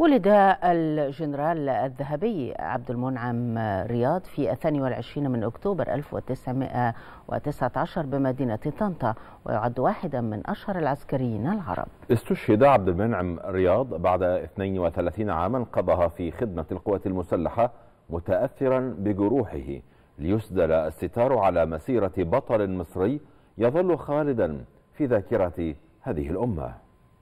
ولد الجنرال الذهبي عبد المنعم رياض في 22 من أكتوبر 1919 بمدينة طنطا، ويعد واحدا من أشهر العسكريين العرب. استشهد عبد المنعم رياض بعد 32 عاما قضاها في خدمة القوات المسلحة، متأثرا بجروحه، ليسدل الستار على مسيرة بطل مصري يظل خالدا في ذاكرة هذه الأمة.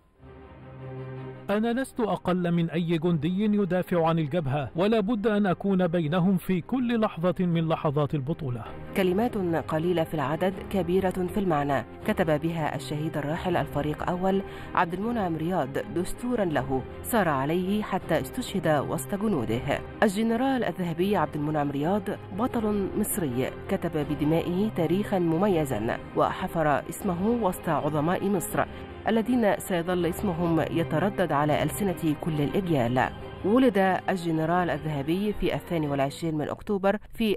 أنا لست أقل من أي جندي يدافع عن الجبهة، ولا بد أن أكون بينهم في كل لحظة من لحظات البطولة. كلمات قليلة في العدد كبيرة في المعنى، كتب بها الشهيد الراحل الفريق أول عبد المنعم رياض دستورا له سار عليه حتى استشهد وسط جنوده. الجنرال الذهبي عبد المنعم رياض بطل مصري كتب بدمائه تاريخا مميزا، وحفر اسمه وسط عظماء مصر الذين سيظل اسمهم يتردد على ألسنة كل الأجيال. ولد الجنرال الذهبي في 22 من أكتوبر في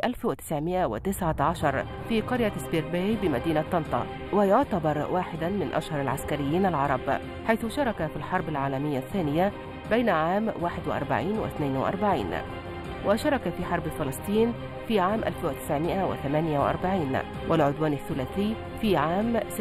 1919 في قرية سبيرباي بمدينة طنطا، ويعتبر واحدا من أشهر العسكريين العرب، حيث شارك في الحرب العالمية الثانية بين عام 41 و 42، وشارك في حرب فلسطين في عام 1948 والعدوان الثلاثي في عام 56،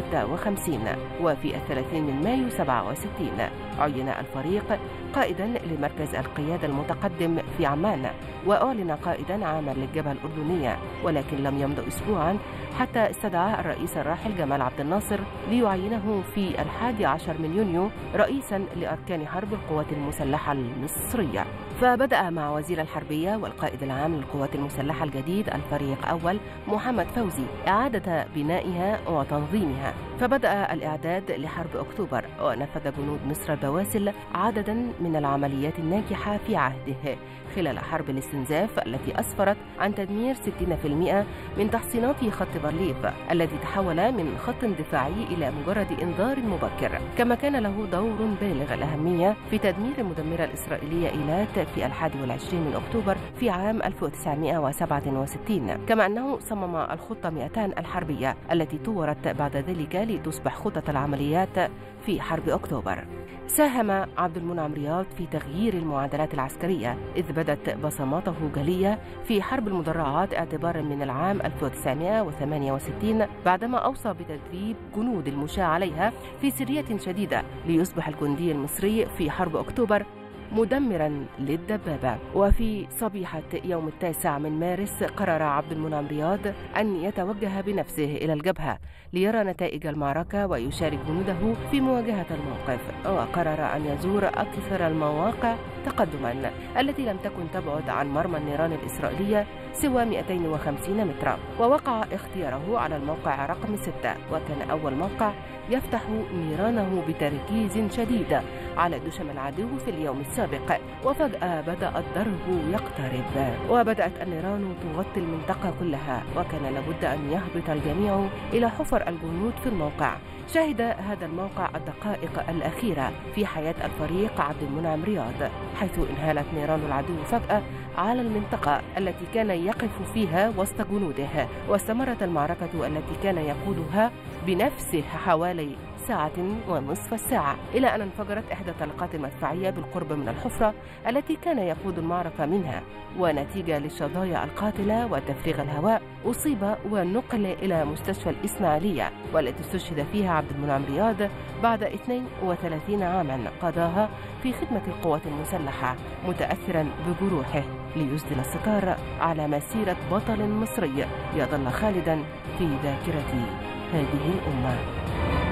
وفي 30 من مايو 67 عين الفريق قائدا لمركز القيادة المتقدم في عمان، وأعلن قائدا عاما للجبهة الأردنية، ولكن لم يمض أسبوعا حتى استدعى الرئيس الراحل جمال عبد الناصر ليعينه في 11 من يونيو رئيسا لأركان حرب القوات المسلحة المصرية. فبدأ مع وزير الحربية والقائد العام للقوات المسلحة الجديد الفريق أول محمد فوزي إعادة بنائها وتنظيمها، فبدأ الإعداد لحرب أكتوبر، ونفذ جنود مصر البواسل عددا من العمليات الناجحة في عهده خلال حرب الاستنزاف التي أسفرت عن تدمير 60% من تحصينات خط بارليف الذي تحول من خط دفاعي إلى مجرد إنذار مبكر. كما كان له دور بالغ الأهمية في تدمير المدمرة الإسرائيلية إيلات في 21 من أكتوبر في عام 1967، كما أنه صمم الخطة 200 الحربية التي طورت بعد ذلك لتصبح خطة العمليات في حرب أكتوبر. ساهم عبد المنعم رياض في تغيير المعادلات العسكرية، إذ بدت بصماته جلية في حرب المدرعات اعتبارا من العام 1968، بعدما أوصى بتدريب جنود المشاة عليها في سرية شديدة ليصبح الجندي المصري في حرب أكتوبر مدمرا للدبابة. وفي صبيحة يوم 9 من مارس قرر عبد المنعم رياض أن يتوجه بنفسه إلى الجبهة ليرى نتائج المعركة ويشارك جنوده في مواجهة الموقف، وقرر أن يزور أكثر المواقع تقدما التي لم تكن تبعد عن مرمى النيران الإسرائيلية سوى 250 مترا، ووقع اختياره على الموقع رقم 6، وكان أول موقع يفتح نيرانه بتركيز شديد على دشم العدو في اليوم السابق. وفجأة بدأ الضرب يقترب، وبدأت النيران تغطي المنطقة كلها، وكان لابد أن يهبط الجميع إلى حفر الجنود في الموقع. شهد هذا الموقع الدقائق الأخيرة في حياة الفريق عبد المنعم رياض، حيث انهالت نيران العدو فجأة على المنطقة التي كان يقف فيها وسط جنوده، واستمرت المعركة التي كان يقودها بنفسه حوالي ساعة ونصف الساعة، إلى أن انفجرت إحدى الطلقات المدفعية بالقرب من الحفرة التي كان يقود المعركة منها، ونتيجة للشظايا القاتلة وتفريغ الهواء أصيب ونقل إلى مستشفى الإسماعيلية، والتي استشهد فيها عبد المنعم رياض بعد 32 عاما قضاها في خدمة القوات المسلحة، متأثرا بجروحه، ليسدل الستار على مسيرة بطل مصري يظل خالدا في ذاكرة هذه الأمة.